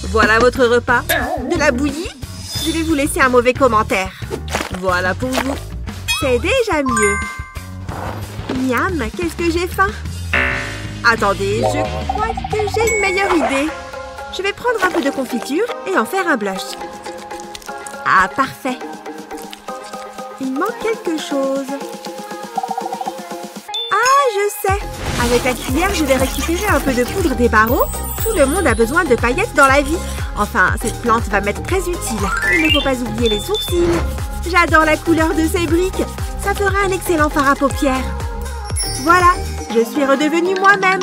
Voilà votre repas. De la bouillie? Je vais vous laisser un mauvais commentaire. Voilà pour vous. C'est déjà mieux. Miam, qu'est-ce que j'ai faim. Attendez, je crois que j'ai une meilleure idée. Je vais prendre un peu de confiture et en faire un blush. Ah, parfait. Il manque quelque chose. Ah, je sais. Avec la cuillère, je vais récupérer un peu de poudre des barreaux. Tout le monde a besoin de paillettes dans la vie. Enfin, cette plante va m'être très utile. Il ne faut pas oublier les sourcils. J'adore la couleur de ces briques. Ça fera un excellent fard à paupières. Voilà, je suis redevenue moi-même.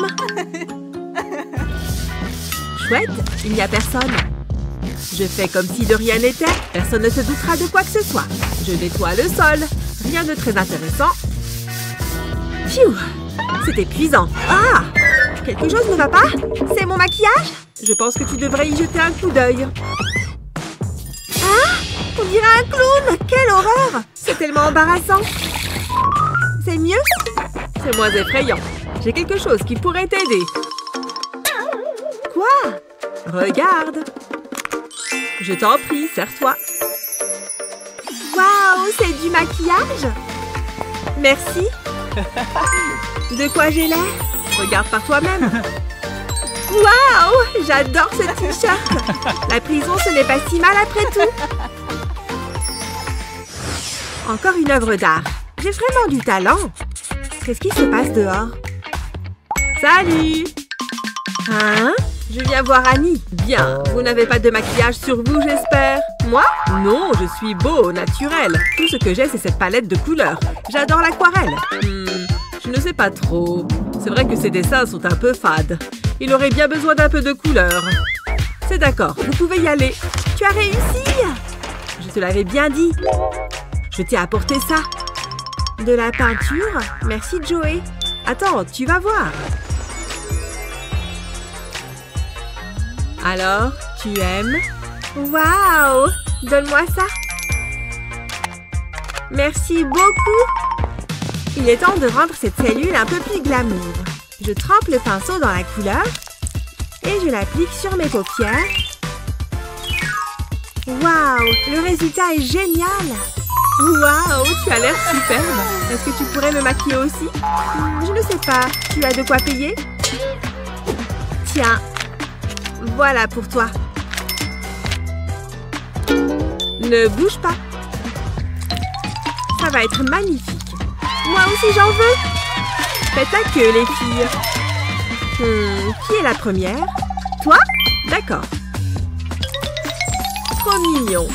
Chouette, il n'y a personne. Je fais comme si de rien n'était. Personne ne se doutera de quoi que ce soit. Je nettoie le sol. Rien de très intéressant. Pfiou, c'est épuisant. Ah, quelque chose ne va pas? C'est mon maquillage? Je pense que tu devrais y jeter un coup d'œil. Ah, on dirait un clown. Quelle horreur. C'est tellement embarrassant. C'est mieux? C'est moins effrayant. J'ai quelque chose qui pourrait t'aider. Quoi? Regarde. Je t'en prie, serre-toi. Waouh, c'est du maquillage? Merci. De quoi j'ai l'air? Regarde par toi-même. Waouh, j'adore ce t-shirt. La prison, ce n'est pas si mal après tout. Encore une œuvre d'art. J'ai vraiment du talent. Qu'est-ce qui se passe dehors? Salut! Hein? Je viens voir Annie. Bien, vous n'avez pas de maquillage sur vous, j'espère? Moi? Non, je suis beau, naturel. Tout ce que j'ai, c'est cette palette de couleurs. J'adore l'aquarelle. Je ne sais pas trop. C'est vrai que ces dessins sont un peu fades. Il aurait bien besoin d'un peu de couleur. C'est d'accord, vous pouvez y aller. Tu as réussi! Je te l'avais bien dit. Je t'ai apporté ça. De la peinture? Merci, Joey. Attends, tu vas voir. Alors, tu aimes? Waouh! Donne-moi ça. Merci beaucoup. Il est temps de rendre cette cellule un peu plus glamour. Je trempe le pinceau dans la couleur et je l'applique sur mes paupières. Waouh! Le résultat est génial! Waouh! Tu as l'air superbe! Est-ce que tu pourrais me maquiller aussi? Je ne sais pas. Tu as de quoi payer? Tiens. Voilà pour toi. Ne bouge pas. Ça va être magnifique. Moi aussi, j'en veux. Faites la queue, les filles. Qui est la première? Toi? D'accord. Trop mignon.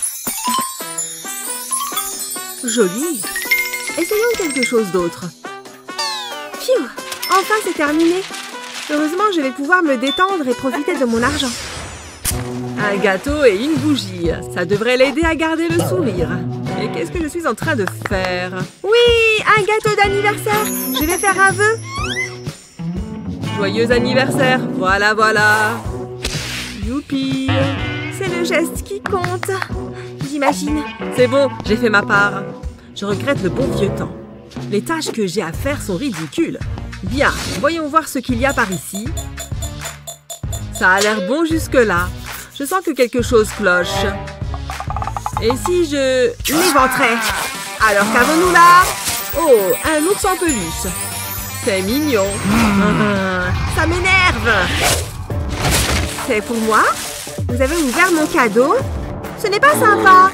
Joli. Essayons quelque chose d'autre. Pfiou! Enfin, c'est terminé. Heureusement, je vais pouvoir me détendre et profiter de mon argent. Un gâteau et une bougie. Ça devrait l'aider à garder le sourire. Et qu'est-ce que je suis en train de faire? Oui, un gâteau d'anniversaire. Je vais faire un vœu. Joyeux anniversaire. Voilà, voilà. Youpi. C'est le geste qui compte. J'imagine. C'est bon, j'ai fait ma part. Je regrette le bon vieux temps. Les tâches que j'ai à faire sont ridicules. Bien, voyons voir ce qu'il y a par ici. Ça a l'air bon jusque-là. Je sens que quelque chose cloche. Et si je l'éventrais? Alors qu'avons-nous là? Oh, un ours en peluche. C'est mignon. Ça m'énerve. C'est pour moi? Vous avez ouvert mon cadeau? Ce n'est pas sympa.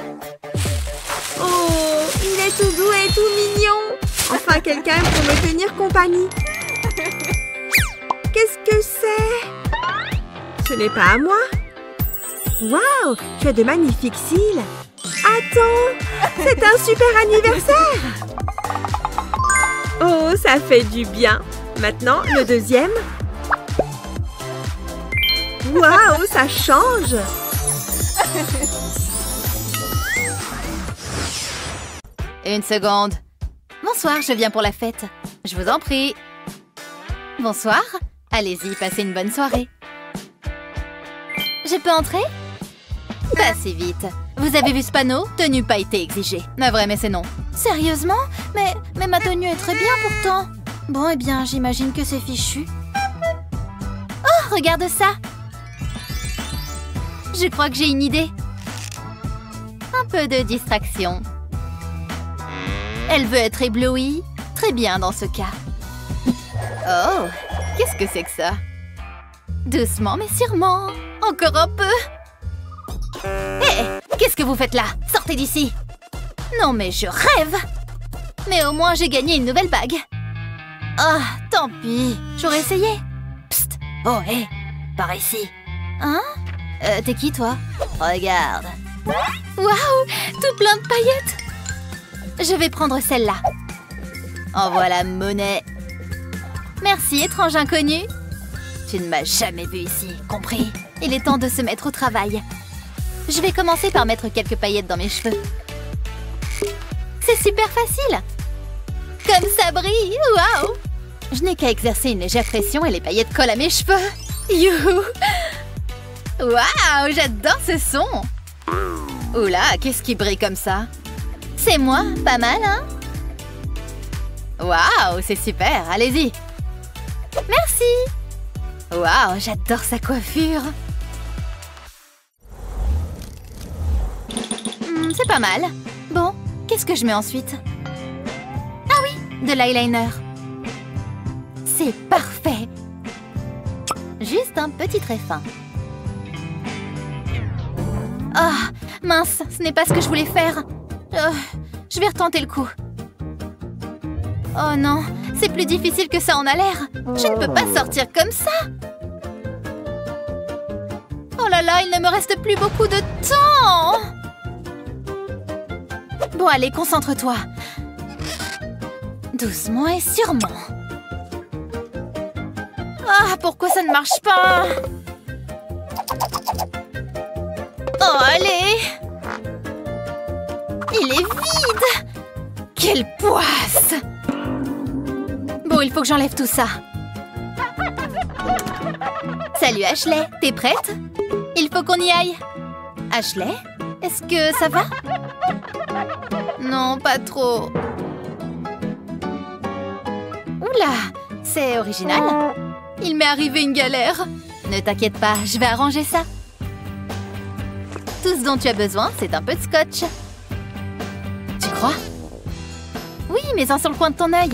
Oh, il est tout doux et tout mignon. Enfin, quelqu'un pour me tenir compagnie. Qu'est-ce que c'est? Ce n'est pas à moi. Waouh, tu as de magnifiques cils. Attends, c'est un super anniversaire. Oh, ça fait du bien. Maintenant, le deuxième. Waouh, ça change. Une seconde. Bonsoir, je viens pour la fête. Je vous en prie. Bonsoir. Allez-y, passez une bonne soirée. Je peux entrer? Passez vite. Vous avez vu ce panneau? Tenue pas été exigée. Navré, mais c'est non. Sérieusement? Mais ma tenue est très bien pourtant. Bon, eh bien, j'imagine que c'est fichu. Oh, regarde ça! Je crois que j'ai une idée. Un peu de distraction. Elle veut être éblouie. Très bien dans ce cas. Oh, qu'est-ce que c'est que ça? Doucement mais sûrement. Encore un peu. Hé, qu'est-ce que vous faites là? Sortez d'ici. Non mais je rêve. Mais au moins j'ai gagné une nouvelle bague. Ah, tant pis. J'aurais essayé. Psst. Oh, hé, par ici. Hein? T'es qui toi? Regarde. Waouh, tout plein de paillettes. Je vais prendre celle-là. En voilà monnaie. Merci, étrange inconnu. Tu ne m'as jamais vu ici, compris? Il est temps de se mettre au travail. Je vais commencer par mettre quelques paillettes dans mes cheveux. C'est super facile. Comme ça brille, waouh! Je n'ai qu'à exercer une légère pression et les paillettes collent à mes cheveux. Youhou! Waouh, j'adore ce son. Oula, qu'est-ce qui brille comme ça? C'est moi, pas mal, hein? Waouh, c'est super, allez-y. Merci. Waouh, j'adore sa coiffure. C'est pas mal. Bon, qu'est-ce que je mets ensuite? Ah oui, de l'eyeliner. C'est parfait. Juste un petit trait fin. Ah, mince, ce n'est pas ce que je voulais faire. Je vais retenter le coup. Oh non, c'est plus difficile que ça en a l'air. Je ne peux pas sortir comme ça. Oh là là, il ne me reste plus beaucoup de temps. Bon, allez, concentre-toi. Doucement et sûrement. Ah, pourquoi ça ne marche pas? Oh, allez! Il est vide! Quelle poisse! Bon, il faut que j'enlève tout ça. Salut Ashley, t'es prête? Il faut qu'on y aille. Ashley, est-ce que ça va? Non, pas trop. Oula, c'est original. Il m'est arrivé une galère. Ne t'inquiète pas, je vais arranger ça. Tout ce dont tu as besoin, c'est un peu de scotch. Tu crois? Oui, mets-en sur le coin de ton œil.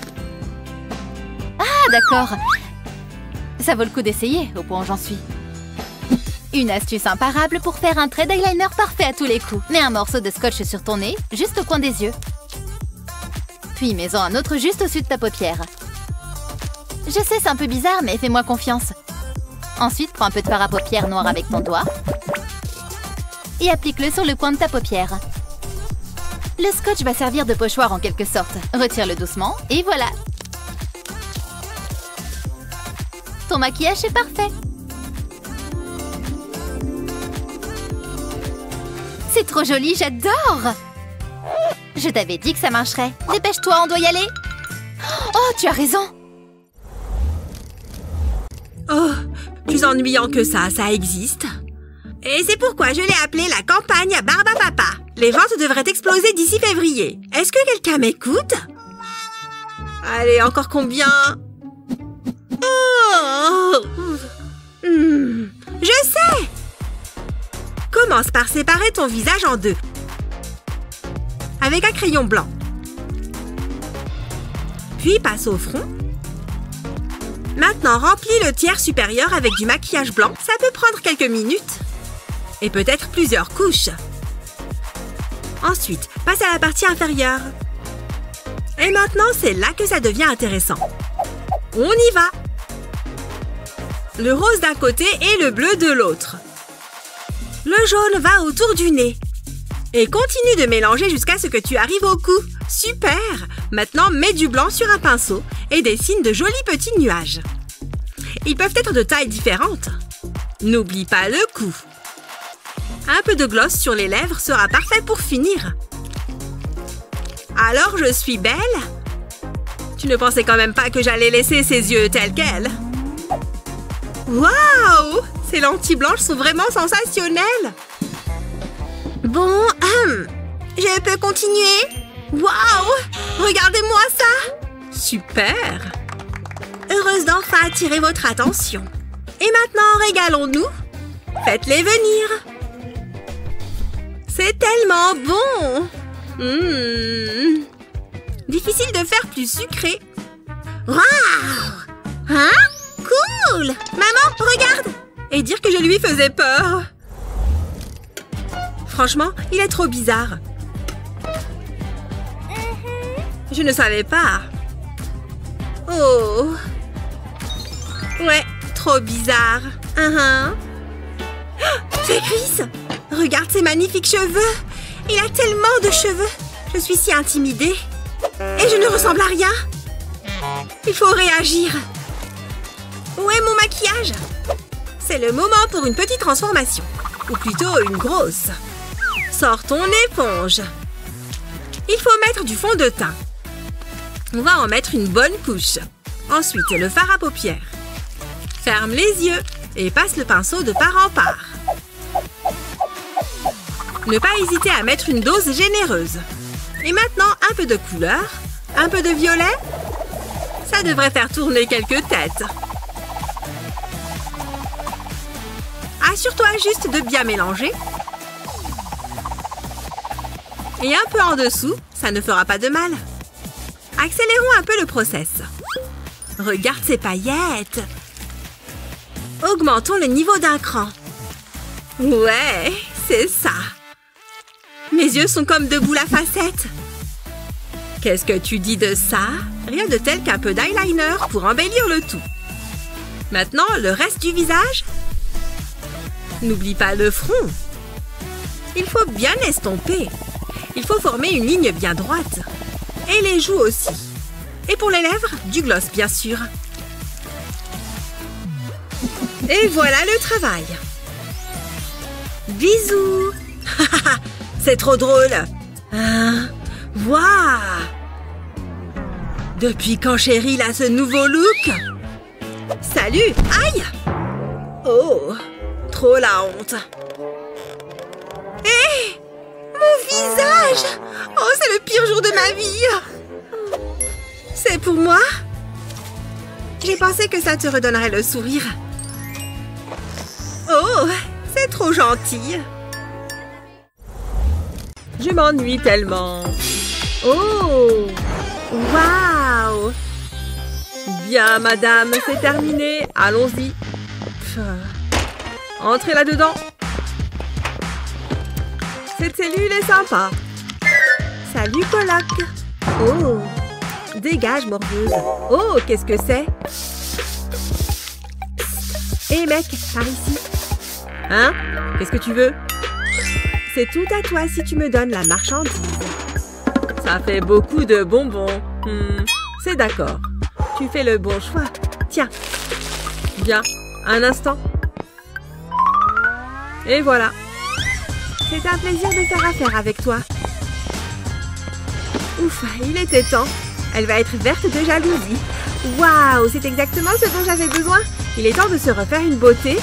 Ah, d'accord. Ça vaut le coup d'essayer, au point où j'en suis. Une astuce imparable pour faire un trait d'eyeliner parfait à tous les coups. Mets un morceau de scotch sur ton nez, juste au coin des yeux. Puis mets-en un autre juste au-dessus de ta paupière. Je sais, c'est un peu bizarre, mais fais-moi confiance. Ensuite, prends un peu de fard à paupières noir avec ton doigt. Et applique-le sur le coin de ta paupière. Le scotch va servir de pochoir en quelque sorte. Retire-le doucement, et voilà. Ton maquillage est parfait. C'est trop joli, j'adore! Je t'avais dit que ça marcherait. Dépêche-toi, on doit y aller. Oh, tu as raison. Oh, plus ennuyant que ça existe. Et c'est pourquoi je l'ai appelé la campagne à Barbapapa. Les ventes devraient exploser d'ici février. Est-ce que quelqu'un m'écoute? Allez, encore combien? Oh Je sais! Commence par séparer ton visage en deux. Avec un crayon blanc. Puis passe au front. Maintenant, remplis le tiers supérieur avec du maquillage blanc. Ça peut prendre quelques minutes. Et peut-être plusieurs couches. Ensuite, passe à la partie inférieure. Et maintenant, c'est là que ça devient intéressant. On y va! Le rose d'un côté et le bleu de l'autre. Le jaune va autour du nez. Et continue de mélanger jusqu'à ce que tu arrives au cou. Super! Maintenant, mets du blanc sur un pinceau et dessine de jolis petits nuages. Ils peuvent être de tailles différentes. N'oublie pas le cou. Un peu de gloss sur les lèvres sera parfait pour finir. Alors, je suis belle? Tu ne pensais quand même pas que j'allais laisser ses yeux tels quels? Waouh! Ces lentilles blanches sont vraiment sensationnelles! Bon, je peux continuer? Waouh! Regardez-moi ça! Super! Heureuse d'enfin attirer votre attention. Et maintenant, régalons-nous. Faites-les venir. C'est tellement bon. Difficile de faire plus sucré. Waouh! Hein? Cool! Maman, regarde! Et dire que je lui faisais peur. Franchement, il est trop bizarre. Je ne savais pas. Oh! Ouais, trop bizarre. C'est Chris! Regarde ses magnifiques cheveux! Il a tellement de cheveux! Je suis si intimidée. Et je ne ressemble à rien. Il faut réagir. Où est mon maquillage? C'est le moment pour une petite transformation. Ou plutôt une grosse. Sors ton éponge. Il faut mettre du fond de teint. On va en mettre une bonne couche. Ensuite, le fard à paupières. Ferme les yeux et passe le pinceau de part en part. Ne pas hésiter à mettre une dose généreuse. Et maintenant, un peu de couleur, un peu de violet. Ça devrait faire tourner quelques têtes. Assure-toi juste de bien mélanger. Et un peu en dessous, ça ne fera pas de mal. Accélérons un peu le process. Regarde ces paillettes. Augmentons le niveau d'un cran. Ouais, c'est ça. Mes yeux sont comme deux boules à facettes. Qu'est-ce que tu dis de ça? Rien de tel qu'un peu d'eyeliner pour embellir le tout. Maintenant, le reste du visage. N'oublie pas le front. Il faut bien estomper. Il faut former une ligne bien droite. Et les joues aussi. Et pour les lèvres, du gloss bien sûr. Et voilà le travail. Bisous. C'est trop drôle. Waouh. Depuis quand Cheryl a ce nouveau look? Salut. Aïe. Oh, trop la honte. Hé, mon visage. Oh, c'est le pire jour de ma vie. C'est pour moi? J'ai pensé que ça te redonnerait le sourire. Oh, c'est trop gentil. Je m'ennuie tellement. Oh, waouh. Bien, madame, c'est terminé. Allons-y. Entrez là-dedans. Cette cellule est sympa. Salut, coloc. Oh, dégage, morveuse. Oh, qu'est-ce que c'est? Hé, mec, par ici. Hein? Qu'est-ce que tu veux? C'est tout à toi si tu me donnes la marchandise. Ça fait beaucoup de bonbons. C'est d'accord. Tu fais le bon choix. Tiens. Bien. Un instant. Et voilà. C'est un plaisir de faire affaire avec toi. Ouf, il était temps. Elle va être verte de jalousie. Waouh, c'est exactement ce dont j'avais besoin. Il est temps de se refaire une beauté.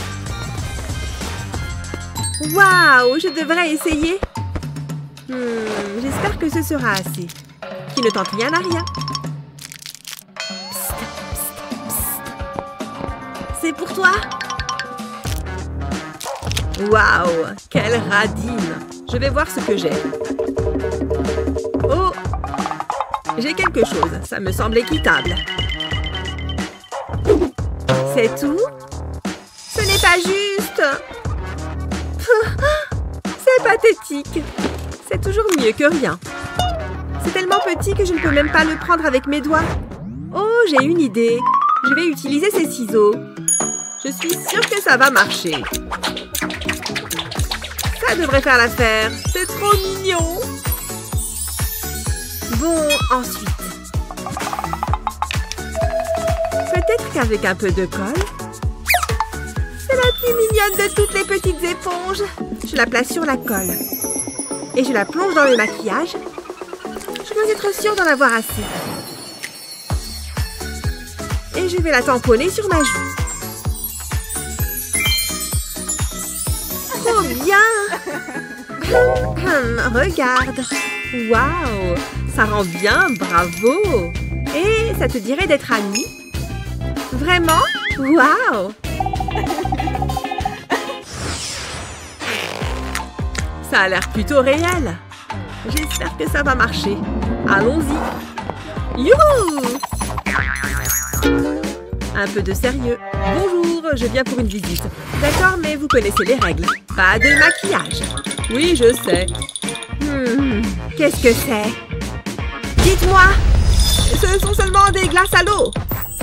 Waouh, je devrais essayer. J'espère que ce sera assez. Qui ne tente rien à rien. Psst, psst, psst. C'est pour toi. Waouh, quelle radine. Je vais voir ce que j'ai. Oh, j'ai quelque chose. Ça me semble équitable. C'est tout? Ce n'est pas juste. C'est pathétique. C'est toujours mieux que rien. C'est tellement petit que je ne peux même pas le prendre avec mes doigts. Oh, j'ai une idée. Je vais utiliser ces ciseaux. Je suis sûre que ça va marcher. Ça devrait faire l'affaire. C'est trop mignon. Bon, ensuite. Peut-être qu'avec un peu de colle. C'est la plus mignonne de toutes les petites éponges. Je la place sur la colle. Et je la plonge dans le maquillage. Je dois être sûre d'en avoir assez. Et je vais la tamponner sur ma joue. Trop bien! Regarde! Waouh! Ça rend bien, bravo! Et ça te dirait d'être amie? Vraiment? Waouh! Ça a l'air plutôt réel. J'espère que ça va marcher. Allons-y. Youhou! Un peu de sérieux. Bonjour, je viens pour une visite. D'accord, mais vous connaissez les règles. Pas de maquillage. Oui, je sais. Qu'est-ce que c'est? Dites-moi! Ce sont seulement des glaces à l'eau.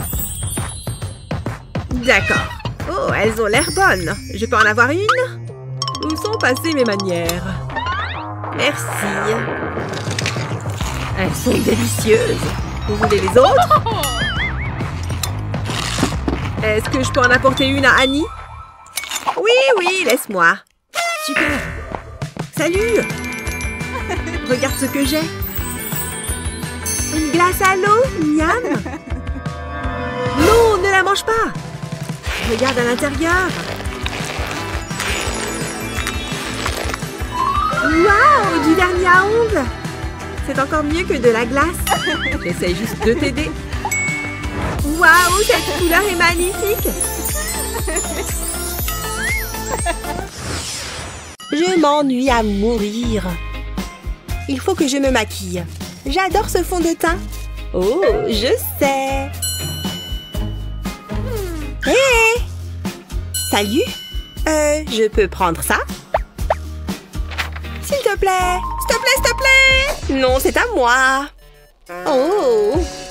D'accord. Oh, elles ont l'air bonnes. Je peux en avoir une? Où sont passées mes manières? Merci. Elles sont délicieuses. Vous voulez les autres? Est-ce que je peux en apporter une à Annie? Oui, laisse-moi. Super. Salut! Regarde ce que j'ai. Une glace à l'eau, miam! Non, ne la mange pas! Regarde à l'intérieur. Waouh, du vernis à ongles! C'est encore mieux que de la glace. J'essaye juste de t'aider. Waouh, cette couleur est magnifique! Je m'ennuie à mourir. Il faut que je me maquille. J'adore ce fond de teint. Oh, je sais. Hé! Salut! Je peux prendre ça? S'il te plaît! S'il te plaît, s'il te plaît! Non, c'est à moi! Oh!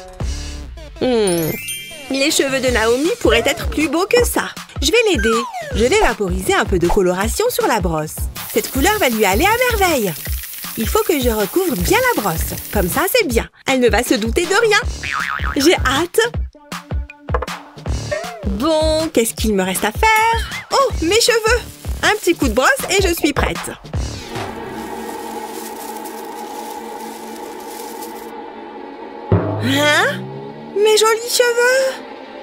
Les cheveux de Naomi pourraient être plus beaux que ça. Je vais l'aider. Je vais vaporiser un peu de coloration sur la brosse. Cette couleur va lui aller à merveille. Il faut que je recouvre bien la brosse. Comme ça, c'est bien. Elle ne va se douter de rien. J'ai hâte. Bon, qu'est-ce qu'il me reste à faire? Oh, mes cheveux! Un petit coup de brosse et je suis prête. Hein? Mes jolis cheveux!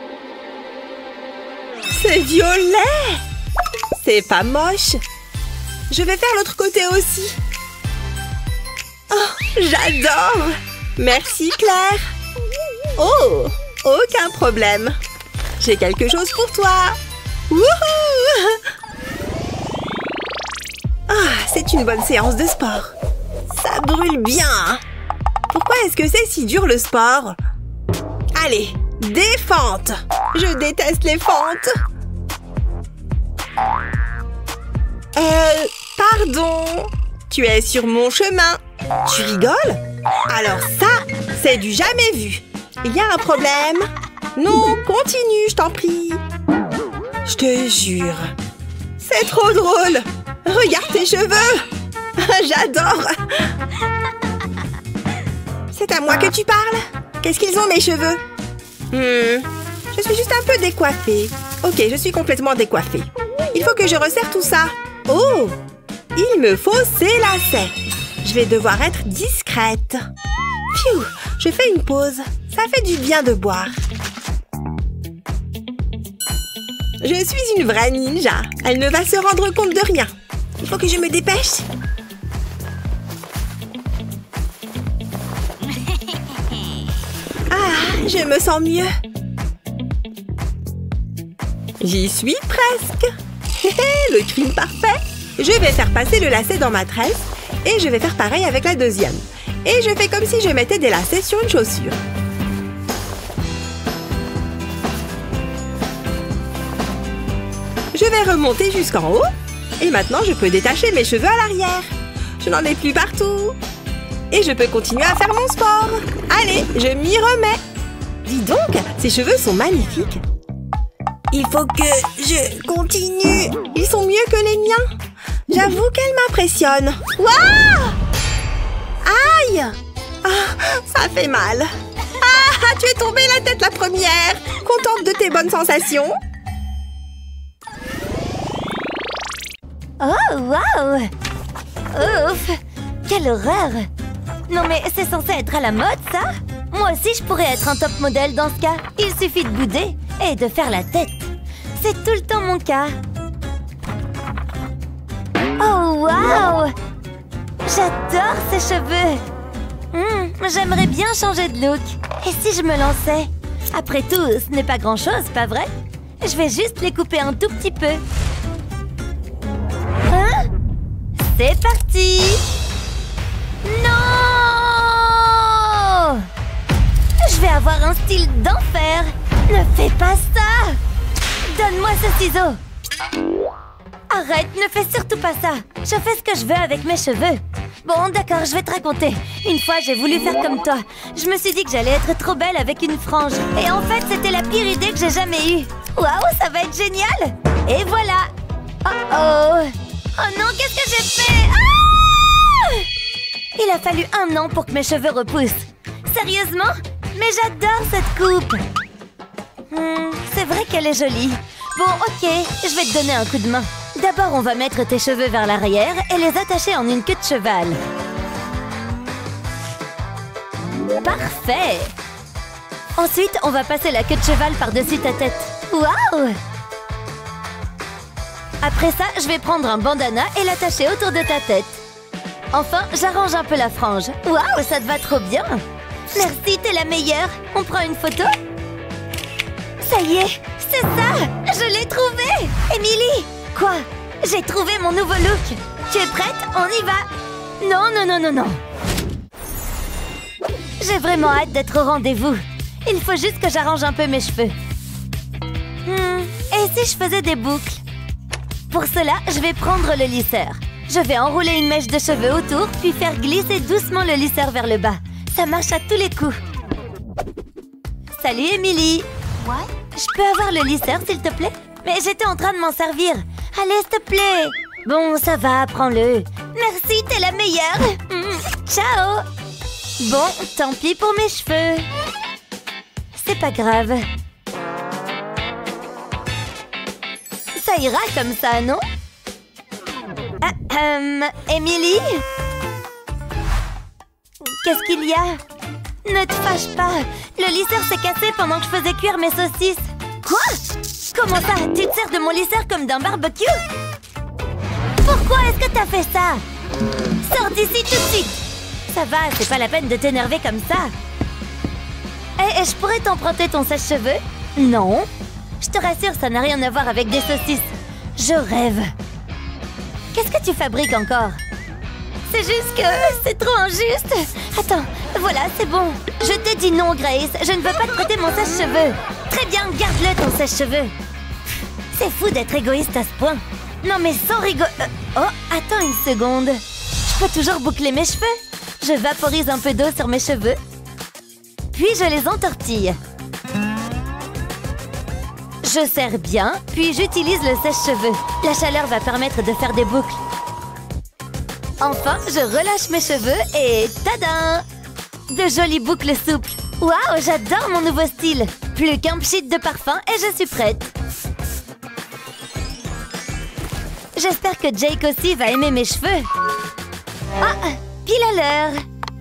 C'est violet! C'est pas moche. Je vais faire l'autre côté aussi. Oh, j'adore! Merci, Claire. Oh, aucun problème. J'ai quelque chose pour toi. Wouhou! Ah, c'est une bonne séance de sport. Ça brûle bien. Pourquoi est-ce que c'est si dur le sport? Allez, des fentes. Je déteste les fentes. Pardon. Tu es sur mon chemin. Tu rigoles? Alors ça, c'est du jamais vu. Il y a un problème? Non, continue, je t'en prie. Je te jure. C'est trop drôle. Regarde tes cheveux. J'adore. C'est à moi que tu parles? Qu'est-ce qu'ils ont, mes cheveux? Je suis juste un peu décoiffée. Ok, je suis complètement décoiffée. Il faut que je resserre tout ça. Oh! Il me faut ces lacets. Je vais devoir être discrète. Pfiou! Je fais une pause. Ça fait du bien de boire. Je suis une vraie ninja. Elle ne va se rendre compte de rien. Il faut que je me dépêche. Ah, je me sens mieux. J'y suis presque. Le crime parfait. Je vais faire passer le lacet dans ma tresse et je vais faire pareil avec la deuxième. Et je fais comme si je mettais des lacets sur une chaussure. Je vais remonter jusqu'en haut. Et maintenant, je peux détacher mes cheveux à l'arrière. Je n'en ai plus partout. Et je peux continuer à faire mon sport. Allez, je m'y remets. Dis donc, ces cheveux sont magnifiques. Il faut que je continue. Ils sont mieux que les miens. J'avoue qu'elles m'impressionnent. Waouh! Aïe! Ah, ça fait mal. Ah, tu es tombée la tête la première. Contente de tes bonnes sensations? Oh, waouh! Ouf! Quelle horreur! Non mais c'est censé être à la mode, ça? Moi aussi, je pourrais être un top modèle dans ce cas. Il suffit de bouder et de faire la tête. C'est tout le temps mon cas. Oh, waouh! J'adore ces cheveux! J'aimerais bien changer de look. Et si je me lançais? Après tout, ce n'est pas grand-chose, pas vrai? Je vais juste les couper un tout petit peu. Hein? C'est parti! Non! Je vais avoir un style d'enfer! Ne fais pas ça! Donne-moi ce ciseau! Arrête, ne fais surtout pas ça! Je fais ce que je veux avec mes cheveux! Bon, d'accord, je vais te raconter. Une fois, j'ai voulu faire comme toi. Je me suis dit que j'allais être trop belle avec une frange. Et en fait, c'était la pire idée que j'ai jamais eue. Waouh, ça va être génial! Et voilà! Oh oh! Oh non, qu'est-ce que j'ai fait? Ah! Il a fallu 1 an pour que mes cheveux repoussent. Sérieusement? Mais j'adore cette coupe! C'est vrai qu'elle est jolie. Bon, ok, je vais te donner un coup de main. D'abord, on va mettre tes cheveux vers l'arrière et les attacher en une queue de cheval. Parfait! Ensuite, on va passer la queue de cheval par-dessus ta tête. Waouh! Après ça, je vais prendre un bandana et l'attacher autour de ta tête. Enfin, j'arrange un peu la frange. Waouh, ça te va trop bien! Merci, t'es la meilleure. On prend une photo? Ça y est, c'est ça! Je l'ai trouvé! Émilie! Quoi? J'ai trouvé mon nouveau look! Tu es prête? On y va! Non, non, non, non, non! J'ai vraiment hâte d'être au rendez-vous. Il faut juste que j'arrange un peu mes cheveux. Et si je faisais des boucles? Pour cela, je vais prendre le lisseur. Je vais enrouler une mèche de cheveux autour, puis faire glisser doucement le lisseur vers le bas. Ça marche à tous les coups. Salut, Émilie! Ouais? Je peux avoir le lisseur, s'il te plaît? Mais j'étais en train de m'en servir. Allez, s'il te plaît. Bon, ça va, prends-le. Merci, t'es la meilleure. Ciao. Bon, tant pis pour mes cheveux. C'est pas grave. Ça ira comme ça, non? Émilie? Qu'est-ce qu'il y a? Ne te fâche pas. Le lisseur s'est cassé pendant que je faisais cuire mes saucisses. Quoi? Comment ça? Tu te sers de mon lisseur comme d'un barbecue? Pourquoi est-ce que t'as fait ça? Sors d'ici tout de suite! Ça va, c'est pas la peine de t'énerver comme ça. Et je pourrais t'emprunter ton sèche-cheveux? Non. Je te rassure, ça n'a rien à voir avec des saucisses. Je rêve. Qu'est-ce que tu fabriques encore? C'est juste que c'est trop injuste. Attends, voilà, c'est bon. Je t'ai dit non, Grace. Je ne veux pas te prêter mon sèche-cheveux. Très bien, garde-le, ton sèche-cheveux. C'est fou d'être égoïste à ce point. Non, mais sans rigoler... Oh, attends une seconde. Je peux toujours boucler mes cheveux. Je vaporise un peu d'eau sur mes cheveux. Puis je les entortille. Je serre bien, puis j'utilise le sèche-cheveux. La chaleur va permettre de faire des boucles. Enfin, je relâche mes cheveux et tada! De jolies boucles souples. Waouh, j'adore mon nouveau style. Plus qu'un pchit de parfum et je suis prête. J'espère que Jake aussi va aimer mes cheveux. Ah, pile à l'heure.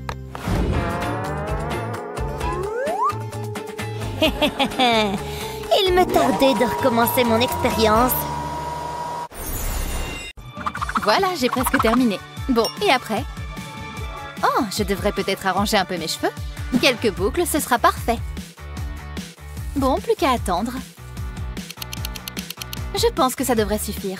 Il me tardait de recommencer mon expérience. Voilà, j'ai presque terminé. Bon, et après? Oh, je devrais peut-être arranger un peu mes cheveux. Quelques boucles, ce sera parfait. Bon, plus qu'à attendre. Je pense que ça devrait suffire.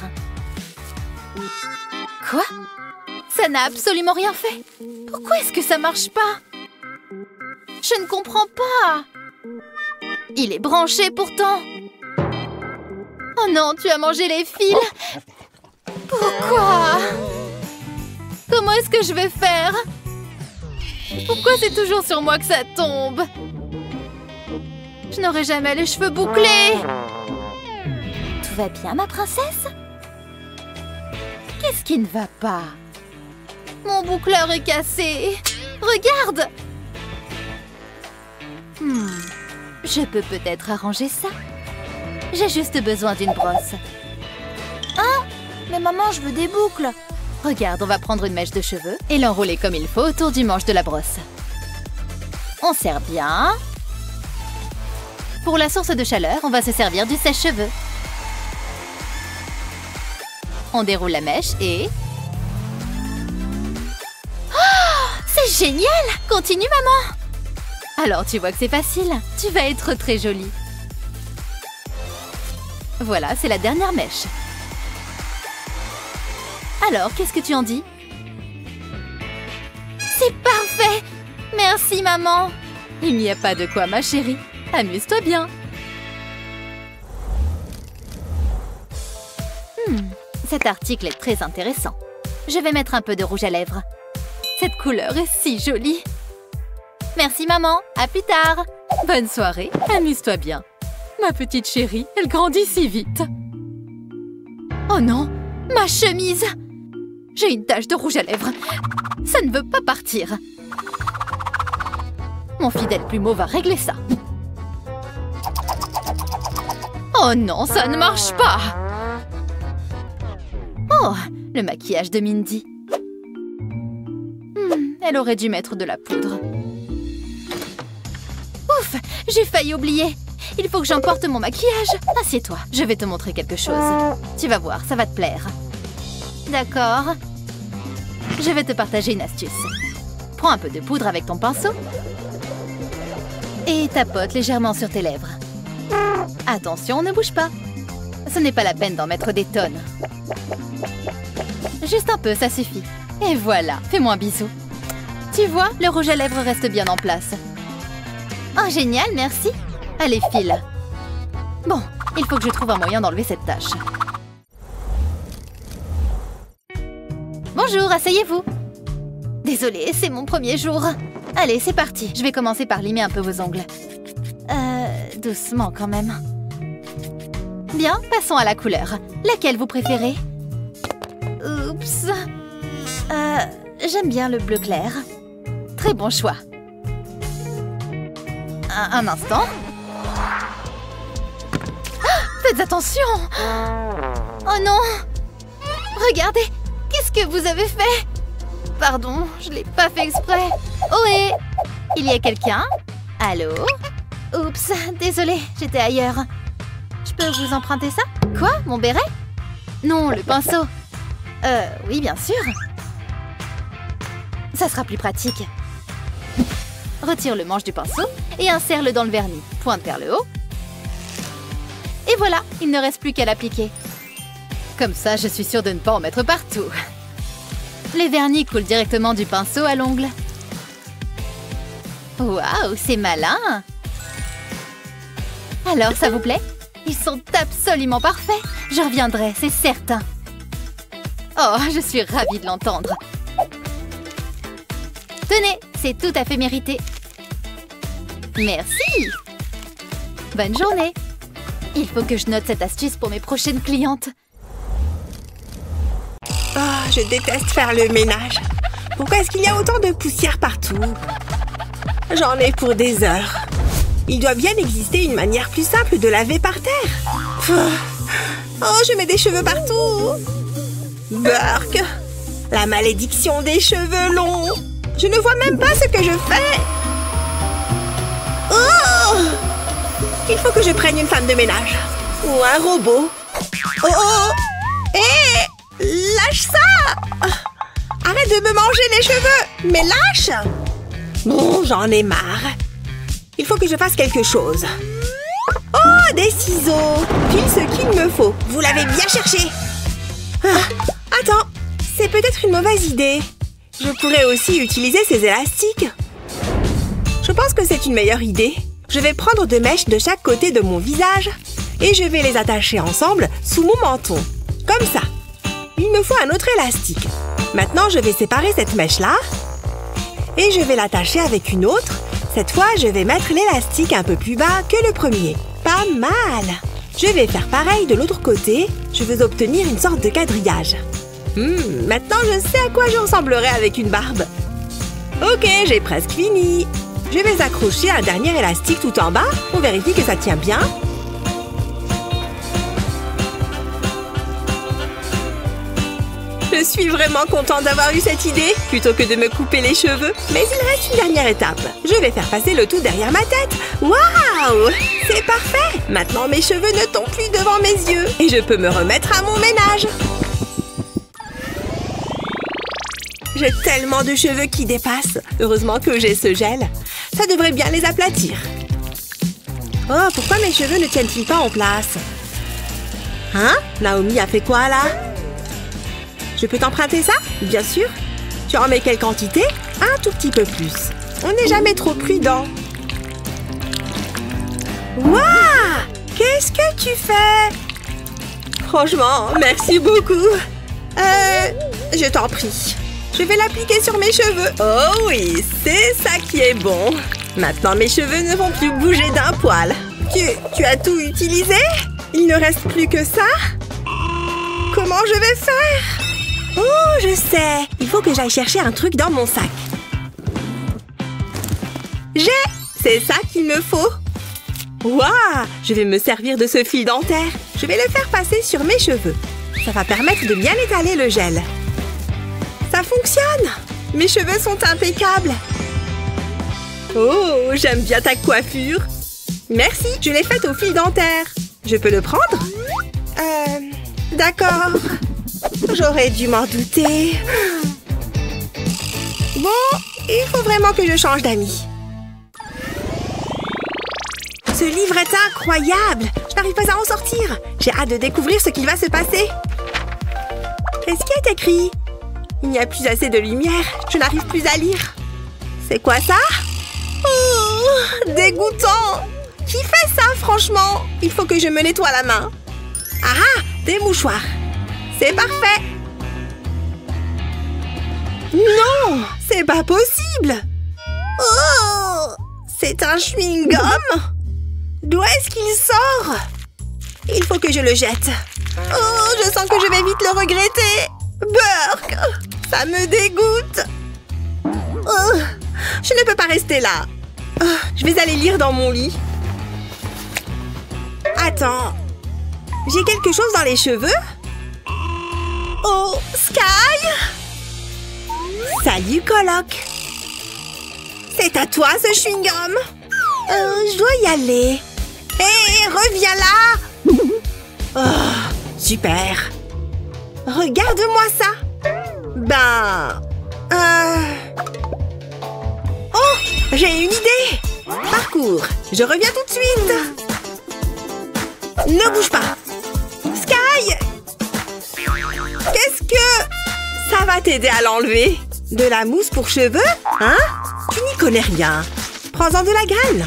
Quoi? Ça n'a absolument rien fait. Pourquoi est-ce que ça marche pas? Je ne comprends pas. Il est branché pourtant. Oh non, tu as mangé les fils. Pourquoi? Comment est-ce que je vais faire? Pourquoi c'est toujours sur moi que ça tombe? Je n'aurai jamais les cheveux bouclés. Tout va bien, ma princesse? Qu'est-ce qui ne va pas? Mon boucleur est cassé. Regarde! Je peux peut-être arranger ça. J'ai juste besoin d'une brosse. Hein? Mais maman, je veux des boucles. Regarde, on va prendre une mèche de cheveux et l'enrouler comme il faut autour du manche de la brosse. On serre bien. Pour la source de chaleur, on va se servir du sèche-cheveux. On déroule la mèche et... Oh, c'est génial! Continue, maman! Alors, tu vois que c'est facile. Tu vas être très jolie. Voilà, c'est la dernière mèche. Alors, qu'est-ce que tu en dis? C'est parfait! Merci, maman! Il n'y a pas de quoi, ma chérie. Amuse-toi bien. Cet article est très intéressant. Je vais mettre un peu de rouge à lèvres. Cette couleur est si jolie. Merci, maman. À plus tard. Bonne soirée. Amuse-toi bien. Ma petite chérie, elle grandit si vite. Oh non, ma chemise! J'ai une tache de rouge à lèvres. Ça ne veut pas partir. Mon fidèle plumeau va régler ça. Oh non, ça ne marche pas! Oh, le maquillage de Mindy. Elle aurait dû mettre de la poudre. Ouf, j'ai failli oublier. Il faut que j'emporte mon maquillage. Assieds-toi, je vais te montrer quelque chose. Tu vas voir, ça va te plaire. D'accord. Je vais te partager une astuce. Prends un peu de poudre avec ton pinceau et tapote légèrement sur tes lèvres. Attention, ne bouge pas. Ce n'est pas la peine d'en mettre des tonnes. Juste un peu, ça suffit. Et voilà, fais-moi un bisou. Tu vois, le rouge à lèvres reste bien en place. Oh, génial, merci. Allez, file. Bon, il faut que je trouve un moyen d'enlever cette tache. Bonjour, asseyez-vous. Désolée, c'est mon premier jour. Allez, c'est parti. Je vais commencer par limer un peu vos ongles. Doucement quand même. Bien, passons à la couleur. Laquelle vous préférez? Oups. J'aime bien le bleu clair. Très bon choix. Un instant. Faites attention! Oh non! Regardez! Qu'est-ce que vous avez fait? Pardon, je l'ai pas fait exprès. Ohé! Il y a quelqu'un? Allô? Oups, désolée, j'étais ailleurs. Je peux vous emprunter ça? Quoi? Mon béret? Non, le pinceau. Oui, bien sûr. Ça sera plus pratique. Retire le manche du pinceau et insère-le dans le vernis. Pointe vers le haut. Et voilà, il ne reste plus qu'à l'appliquer. Comme ça, je suis sûre de ne pas en mettre partout. Le vernis coule directement du pinceau à l'ongle. Waouh, c'est malin! Alors, ça vous plaît? Ils sont absolument parfaits. Je reviendrai, c'est certain. Oh, je suis ravie de l'entendre. Tenez, c'est tout à fait mérité. Merci! Bonne journée! Il faut que je note cette astuce pour mes prochaines clientes. Oh, je déteste faire le ménage. Pourquoi est-ce qu'il y a autant de poussière partout? J'en ai pour des heures. Il doit bien exister une manière plus simple de laver par terre. Oh, je mets des cheveux partout. Burk! La malédiction des cheveux longs. Je ne vois même pas ce que je fais. Oh! Il faut que je prenne une femme de ménage. Ou un robot. Oh oh! Hé! Lâche ça! Arrête de me manger les cheveux! Mais lâche! Bon, j'en ai marre. Il faut que je fasse quelque chose. Oh, des ciseaux! Pile ce qu'il me faut. Vous l'avez bien cherché. Attends, c'est peut-être une mauvaise idée. Je pourrais aussi utiliser ces élastiques. Je pense que c'est une meilleure idée. Je vais prendre 2 mèches de chaque côté de mon visage et je vais les attacher ensemble sous mon menton. Comme ça. Il me faut un autre élastique. Maintenant, je vais séparer cette mèche-là et je vais l'attacher avec une autre. Cette fois, je vais mettre l'élastique un peu plus bas que le premier. Pas mal! Je vais faire pareil de l'autre côté. Je veux obtenir une sorte de quadrillage. Maintenant, je sais à quoi je ressemblerai avec une barbe. Ok, j'ai presque fini. Je vais accrocher un dernier élastique tout en bas pour vérifier que ça tient bien. Je suis vraiment contente d'avoir eu cette idée, plutôt que de me couper les cheveux. Mais il reste une dernière étape. Je vais faire passer le tout derrière ma tête. Waouh! C'est parfait! Maintenant, mes cheveux ne tombent plus devant mes yeux. Et je peux me remettre à mon ménage. J'ai tellement de cheveux qui dépassent. Heureusement que j'ai ce gel. Ça devrait bien les aplatir. Oh, pourquoi mes cheveux ne tiennent-ils pas en place? Hein? Naomi a fait quoi là? Je peux t'emprunter ça? Bien sûr. Tu en mets quelle quantité? Un tout petit peu plus. On n'est jamais trop prudent. Waouh! Qu'est-ce que tu fais? Franchement, merci beaucoup. Je t'en prie. Je vais l'appliquer sur mes cheveux. Oh oui, c'est ça qui est bon. Maintenant, mes cheveux ne vont plus bouger d'un poil. Tu as tout utilisé? Il ne reste plus que ça? Comment je vais faire? Oh, je sais. Il faut que j'aille chercher un truc dans mon sac. C'est ça qu'il me faut. Waouh! Je vais me servir de ce fil dentaire. Je vais le faire passer sur mes cheveux. Ça va permettre de bien étaler le gel. Ça fonctionne! Mes cheveux sont impeccables. Oh, j'aime bien ta coiffure. Merci, je l'ai faite au fil dentaire. Je peux le prendre? D'accord. J'aurais dû m'en douter. Bon, il faut vraiment que je change d'amis. Ce livre est incroyable! Je n'arrive pas à en sortir. J'ai hâte de découvrir ce qu'il va se passer. Qu'est-ce qui est écrit? Il n'y a plus assez de lumière. Je n'arrive plus à lire. C'est quoi ça? Oh, dégoûtant! Qui fait ça, franchement? Il faut que je me nettoie la main. Ah, des mouchoirs. C'est parfait. Non, c'est pas possible. Oh, c'est un chewing-gum? D'où est-ce qu'il sort? Il faut que je le jette. Oh, je sens que je vais vite le regretter. Burk, ça me dégoûte. Oh, je ne peux pas rester là. Oh, je vais aller lire dans mon lit. Attends, j'ai quelque chose dans les cheveux? Oh, Sky? Salut, coloc. C'est à toi, ce chewing-gum? Je dois y aller. Hé, reviens là! Oh, super. Regarde-moi ça. Oh, j'ai une idée. Parcours. Je reviens tout de suite. Ne bouge pas. Sky! Qu'est-ce que... Ça va t'aider à l'enlever. De la mousse pour cheveux? Hein? Tu n'y connais rien. Prends-en de la graine.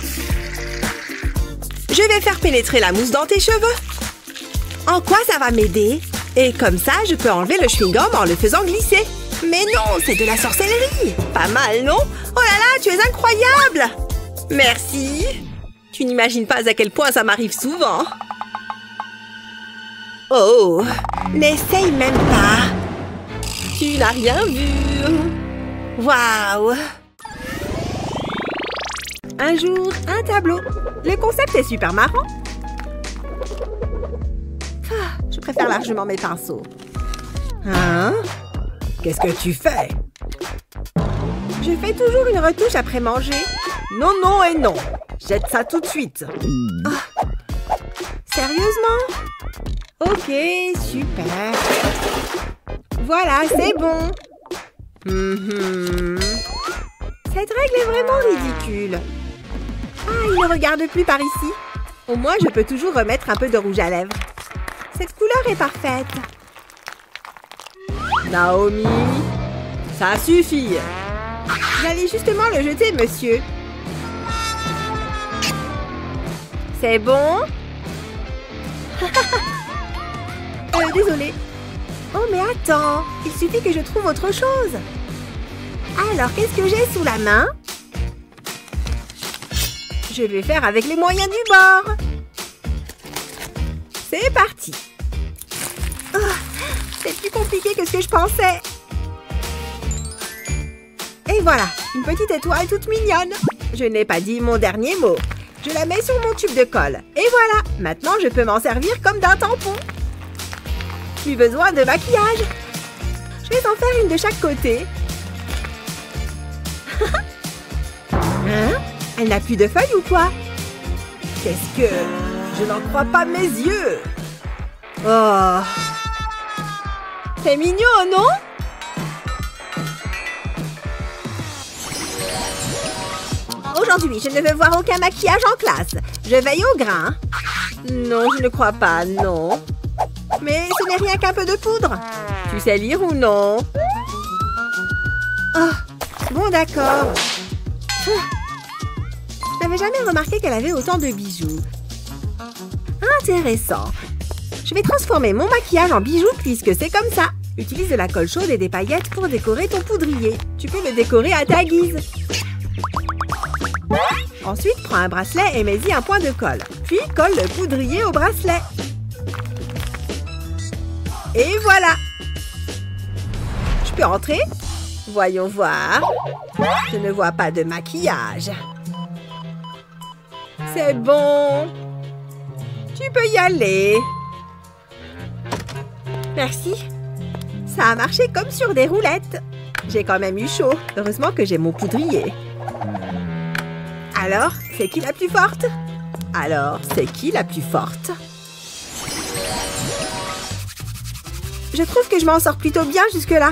Je vais faire pénétrer la mousse dans tes cheveux. En quoi ça va m'aider? Et comme ça, je peux enlever le chewing-gum en le faisant glisser. Mais non, c'est de la sorcellerie. Pas mal, non? Oh là là, tu es incroyable! Merci. Tu n'imagines pas à quel point ça m'arrive souvent. Oh, n'essaye même pas. Tu n'as rien vu. Waouh! Un jour, un tableau. Le concept est super marrant. Je préfère largement mes pinceaux. Hein? Qu'est-ce que tu fais? Je fais toujours une retouche après manger. Non, non et non. Jette ça tout de suite. Oh. Sérieusement? Ok, super. Voilà, c'est bon. Cette règle est vraiment ridicule. Ah, il ne regarde plus par ici. Au moins, je peux toujours remettre un peu de rouge à lèvres. Cette couleur est parfaite. Naomi, ça suffit. J'allais justement le jeter, monsieur. C'est bon? Désolée. Oh, mais attends. Il suffit que je trouve autre chose. Alors, qu'est-ce que j'ai sous la main? Je vais faire avec les moyens du bord. C'est parti. Oh, c'est plus compliqué que ce que je pensais. Et voilà, une petite étoile toute mignonne. Je n'ai pas dit mon dernier mot. Je la mets sur mon tube de colle. Et voilà, maintenant je peux m'en servir comme d'un tampon. Plus besoin de maquillage. Je vais en faire une de chaque côté. Hein? Elle n'a plus de feuilles ou quoi? Qu'est-ce que... Je n'en crois pas mes yeux. Oh. C'est mignon, non? Aujourd'hui, je ne veux voir aucun maquillage en classe. Je veille au grain. Non, je ne crois pas, non. Mais ce n'est rien qu'un peu de poudre. Tu sais lire ou non? Oh, bon d'accord. Je n'avais jamais remarqué qu'elle avait autant de bijoux. Intéressant. Je vais transformer mon maquillage en bijoux puisque c'est comme ça. Utilise de la colle chaude et des paillettes pour décorer ton poudrier. Tu peux le décorer à ta guise. Ensuite, prends un bracelet et mets-y un point de colle. Puis, colle le poudrier au bracelet. Et voilà! Je peux entrer? Voyons voir. Je ne vois pas de maquillage. C'est bon. Tu peux y aller. Merci. Ça a marché comme sur des roulettes. J'ai quand même eu chaud. Heureusement que j'ai mon poudrier. Alors, c'est qui la plus forte? Je trouve que je m'en sors plutôt bien jusque-là.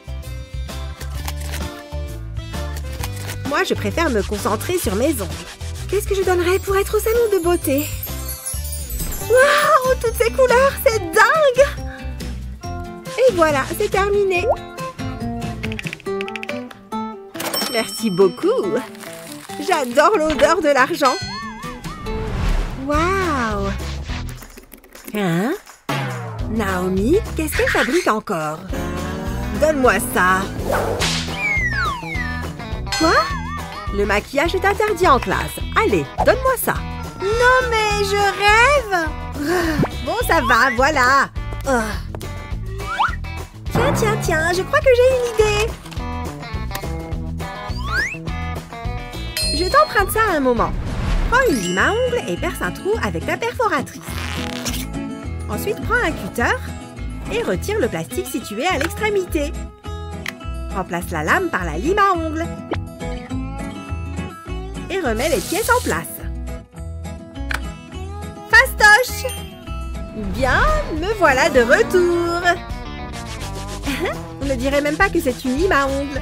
Moi, je préfère me concentrer sur mes ongles. Qu'est-ce que je donnerais pour être au salon de beauté? Waouh, toutes ces couleurs, c'est dingue! Et voilà, c'est terminé. Merci beaucoup. J'adore l'odeur de l'argent. Waouh! Hein? Naomi, qu'est-ce qu'elle fabrique encore? Donne-moi ça. Quoi? Le maquillage est interdit en classe. Allez, donne-moi ça. Non mais je rêve! Bon, ça va, voilà. Tiens, je crois que j'ai une idée. Je t'emprunte ça un moment. Prends une lime à ongles et perce un trou avec ta perforatrice. Ensuite, prends un cutter et retire le plastique situé à l'extrémité. Remplace la lame par la lime à ongles. Et remets les pièces en place. Fastoche! Bien, me voilà de retour. On ne dirait même pas que c'est une lime à ongles.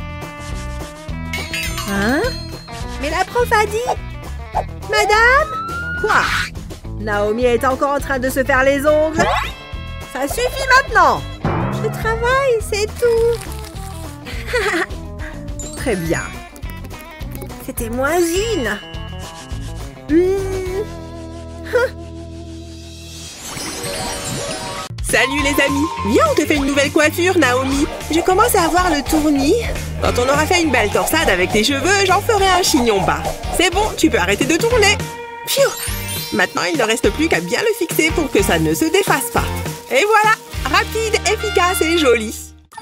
Hein? Mais la prof a dit... Madame? Quoi? Naomi est encore en train de se faire les ongles. Ça suffit maintenant. Je travaille, c'est tout. Très bien. C'était moins une. Salut les amis! Viens, on te fait une nouvelle coiffure, Naomi! Je commence à avoir le tournis. Quand on aura fait une belle torsade avec tes cheveux, j'en ferai un chignon bas. C'est bon, tu peux arrêter de tourner! Pfiou! Maintenant, il ne reste plus qu'à bien le fixer pour que ça ne se défasse pas. Et voilà! Rapide, efficace et joli!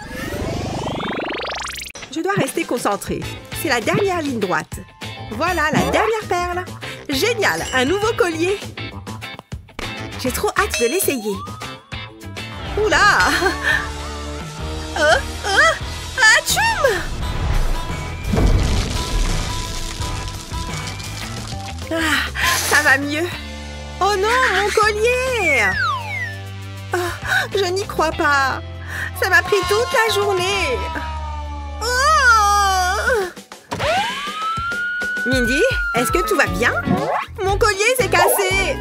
Je dois rester concentrée. C'est la dernière ligne droite. Voilà la dernière perle. Génial, un nouveau collier. J'ai trop hâte de l'essayer. Oula! Atchoum! Ça va mieux. Oh non, mon collier! Oh, je n'y crois pas. Ça m'a pris toute la journée. Oh! Mindy, est-ce que tout va bien? Mon collier s'est cassé.